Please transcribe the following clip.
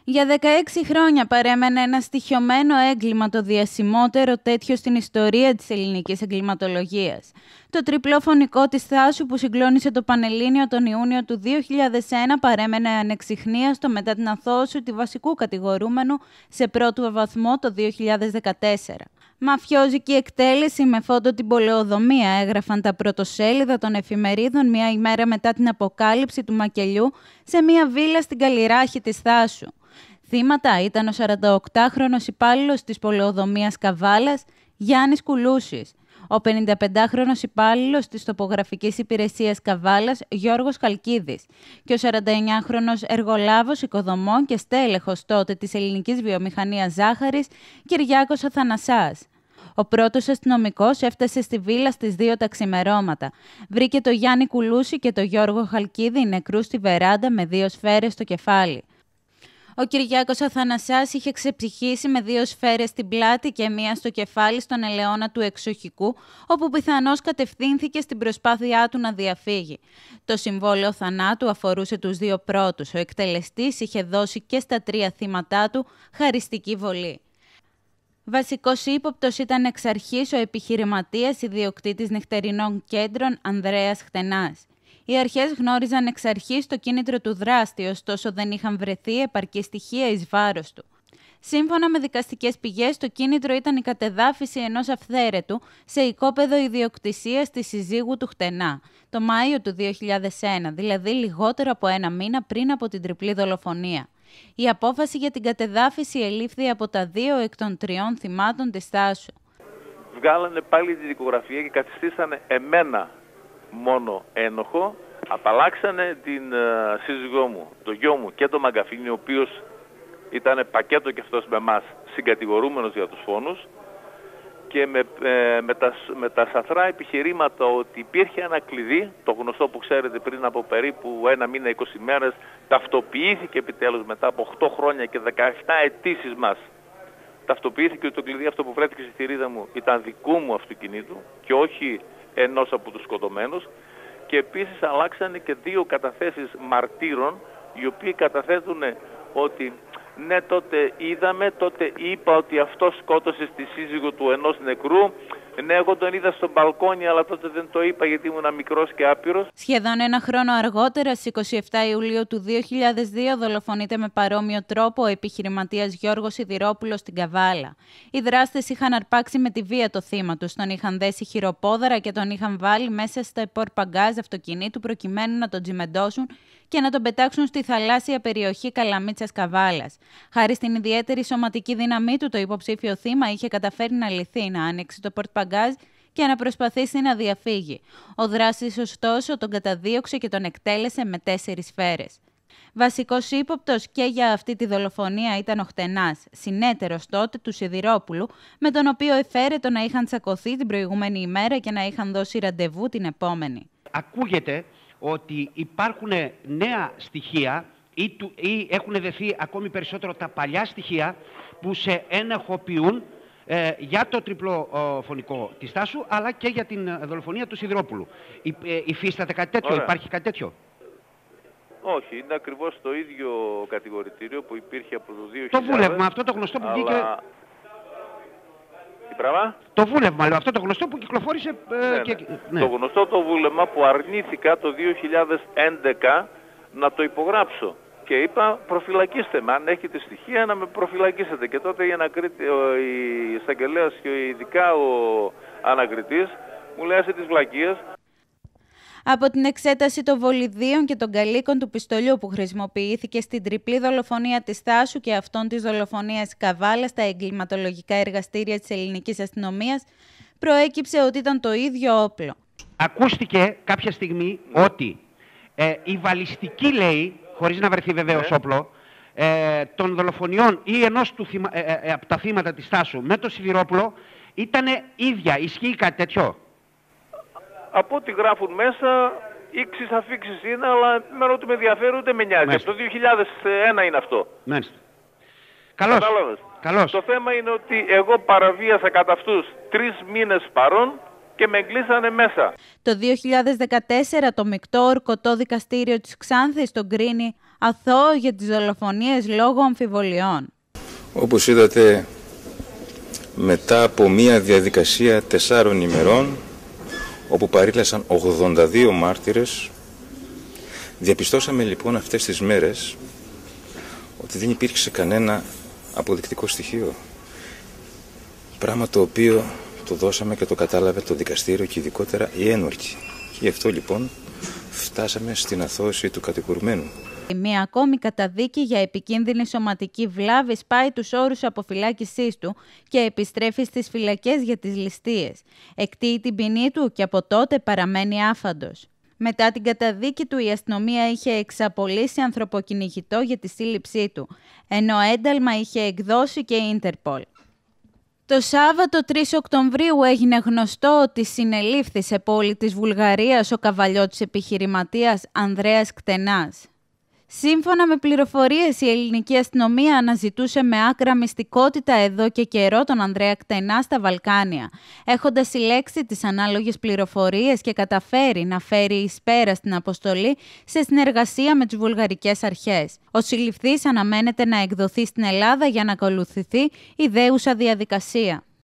Για 16 χρόνια παρέμενε ένα στοιχειωμένο έγκλημα, το διασημότερο τέτοιο στην ιστορία της ελληνικής εγκληματολογίας. Το τριπλό φωνικό της Θάσου που συγκλώνησε το Πανελλήνιο τον Ιούνιο του 2001 παρέμενε ανεξιχνίαστο μετά την αθώωση του βασικού κατηγορούμενου σε πρώτο βαθμό το 2014. Μαφιόζικη εκτέλεση με φόντο την πολεοδομία, έγραφαν τα πρωτοσέλιδα των εφημερίδων μια ημέρα μετά την αποκάλυψη του μακελιού σε μια βίλα στην Καλλιράχη της Θάσου. Θύματα ήταν ο 48χρονος υπάλληλος της πολεοδομίας Καβάλας, Γιάννης Κουλούσης, ο 55χρονος υπάλληλος της τοπογραφικής υπηρεσίας Καβάλας, Γιώργος Χαλκίδης, και ο 49χρονος εργολάβος οικοδομών και στέλεχος τότε της ελληνικής βιομηχανίας ζάχαρης, Κυριάκος Αθανασάς. Ο πρώτος αστυνομικός έφτασε στη βίλα στις 2 τα ξημερώματα. Βρήκε το Γιάννη Κουλούση και το Γιώργο Χαλκίδη νεκρούς στη βεράντα με 2 σφαίρες στο κεφάλι. Ο Κυριάκος Αθανασάς είχε ξεψυχήσει με 2 σφαίρες στην πλάτη και 1 στο κεφάλι στον ελαιώνα του εξοχικού, όπου πιθανώς κατευθύνθηκε στην προσπάθειά του να διαφύγει. Το συμβόλαιο θανάτου αφορούσε τους 2 πρώτους. Ο εκτελεστής είχε δώσει και στα 3 θύματά του χαριστική βολή. Βασικός ύποπτος ήταν εξ αρχής ο επιχειρηματίας ιδιοκτήτης νυχτερινών κέντρων Ανδρέας Χτενάς. Οι αρχές γνώριζαν εξ αρχής το κίνητρο του δράστη, ωστόσο δεν είχαν βρεθεί επαρκή στοιχεία εις βάρος του. Σύμφωνα με δικαστικές πηγές, το κίνητρο ήταν η κατεδάφιση ενός αυθαίρετου σε οικόπεδο ιδιοκτησίας της συζύγου του Χτενά, το Μάιο του 2001, δηλαδή λιγότερο από 1 μήνα πριν από την τριπλή δολοφονία. Η απόφαση για την κατεδάφιση ελήφθη από τα 2 εκ των 3 θυμάτων της Θάσου. Βγάλανε πάλι τη δικογραφία και καθιστήσανε εμένα μόνο ένοχο, απαλλάξανε την σύζυγό μου, το γιο μου και το Μαγκαφίνη, ο οποίος ήταν πακέτο και αυτός με εμάς, συγκατηγορούμενος για τους φόνους, και με τα σαθρά επιχειρήματα ότι υπήρχε ένα κλειδί, το γνωστό που ξέρετε πριν από περίπου 1 μήνα, 20 μέρες, ταυτοποιήθηκε επιτέλους μετά από 8 χρόνια και 17 αιτήσεις μας. Ταυτοποιήθηκε ότι το κλειδί αυτό που βρέθηκε στη θηρίδα μου ήταν δικού μου αυτοκινήτου και όχι ενός από τους σκοτωμένους, και επίσης αλλάξανε και 2 καταθέσεις μαρτύρων, οι οποίοι καταθέτουν ότι ναι, τότε είδαμε, τότε είπα ότι αυτός σκότωσε στη σύζυγο του ενός νεκρού. Ναι, εγώ τον είδα στο μπαλκόνι, αλλά τότε δεν το είπα γιατί ήμουν μικρός και άπειρος. Σχεδόν 1 χρόνο αργότερα, στις 27 Ιουλίου του 2002, δολοφονείται με παρόμοιο τρόπο ο επιχειρηματίας Γιώργος Σιδηρόπουλος στην Καβάλα. Οι δράστες είχαν αρπάξει με τη βία το θύμα τους, τον είχαν δέσει χειροπόδαρα και τον είχαν βάλει μέσα στα πορπαγκάζ αυτοκινήτου προκειμένου να τον τσιμεντώσουν και να τον πετάξουν στη θαλάσσια περιοχή Καλαμίτσας Καβάλας. Χάρη στην ιδιαίτερη σωματική δύναμή του, το υποψήφιο θύμα είχε καταφέρει να λυθεί, να ανοίξει το πορτπαγκάζ και να προσπαθήσει να διαφύγει. Ο δράστης, ωστόσο, τον καταδίωξε και τον εκτέλεσε με 4 σφαίρες. Βασικός ύποπτος και για αυτή τη δολοφονία ήταν ο Χτενάς, συνέτερος τότε του Σιδηρόπουλου, με τον οποίο εφαίρετο να είχαν τσακωθεί την προηγούμενη ημέρα και να είχαν δώσει ραντεβού την επόμενη. Ακούγεται ότι υπάρχουν νέα στοιχεία ή έχουν δεθεί ακόμη περισσότερο τα παλιά στοιχεία που σε ενεχοποιούν για το τριπλό φωνικό της Θάσου, αλλά και για την δολοφονία του Σιδηρόπουλου. Υφίσταται κάτι τέτοιο, Ωραία. Υπάρχει κάτι τέτοιο? Όχι, είναι ακριβώς το ίδιο κατηγορητήριο που υπήρχε από το 2000. Το βούλευμα, αυτό το γνωστό που βγήκε... Τι πράγμα? Το βούλευμα, λέω, αυτό το γνωστό που κυκλοφόρησε... Το γνωστό το βούλευμα που αρνήθηκα το 2011 να το υπογράψω. Και είπα, προφυλακίστε με, αν έχετε στοιχεία να με προφυλακίσετε. Και τότε η εισαγγελέας και ειδικά ο ανακριτής μου λέει «Άσε τις βλακίες». Από την εξέταση των βολιδίων και των καλύκων του πιστολιού που χρησιμοποιήθηκε στην τριπλή δολοφονία της Θάσου και αυτών της δολοφονίας Καβάλα στα εγκληματολογικά εργαστήρια της ελληνικής αστυνομίας, προέκυψε ότι ήταν το ίδιο όπλο. Ακούστηκε κάποια στιγμή ότι η βαλιστική, λέει, χωρίς να βρεθεί βεβαίως όπλο, των δολοφονιών ή ενός από τα θύματα της Θάσου με το Σιδηρόπουλο ήταν ίδια. Ισχύει κάτι τέτοιο? Από ό,τι γράφουν μέσα, ήξεις αφήξεις είναι, αλλά με ότι με ενδιαφέρει ούτε με νοιάζει. Από το 2001 είναι αυτό. Μάλιστα. Καλώς. Καλώς. Το θέμα είναι ότι εγώ παραβίασα κατά αυτούς 3 μήνες παρών και με εγκλείσανε μέσα. Το 2014 το μεικτό ορκωτό δικαστήριο της Ξάνθης τον κρίνει αθώο για τις δολοφονίες λόγω αμφιβολιών. Όπως είδατε, μετά από μία διαδικασία 4 ημερών, όπου παρήλασαν 82 μάρτυρες, διαπιστώσαμε λοιπόν αυτές τις μέρες ότι δεν υπήρξε κανένα αποδεικτικό στοιχείο. Πράγμα το οποίο το δώσαμε και το κατάλαβε το δικαστήριο και ειδικότερα οι ένορκοι. Και γι' αυτό λοιπόν φτάσαμε στην αθώωση του κατηγορουμένου. Μία ακόμη καταδίκη για επικίνδυνη σωματική βλάβη σπάει τους όρους αποφυλάκησής του και επιστρέφει στις φυλακές για τις ληστείες. Εκτείει την ποινή του και από τότε παραμένει άφαντος. Μετά την καταδίκη του, η αστυνομία είχε εξαπολύσει ανθρωποκυνηγητό για τη σύλληψή του, ενώ ένταλμα είχε εκδώσει και η Ίντερπολ. Το Σάββατο 3 Οκτωβρίου έγινε γνωστό ότι συνελήφθη σε πόλη της Βουλγαρίας ο καβαλιώτης επιχειρηματίας Ανδρέας Κτενάς. Σύμφωνα με πληροφορίες, η ελληνική αστυνομία αναζητούσε με άκρα μυστικότητα εδώ και καιρό τον Ανδρέα Κτενά στα Βαλκάνια, έχοντας συλλέξει τις ανάλογες πληροφορίες και καταφέρει να φέρει εις πέρα στην αποστολή σε συνεργασία με τις βουλγαρικές αρχές. Ο συλληφθής αναμένεται να εκδοθεί στην Ελλάδα για να ακολουθηθεί η δέουσα διαδικασία.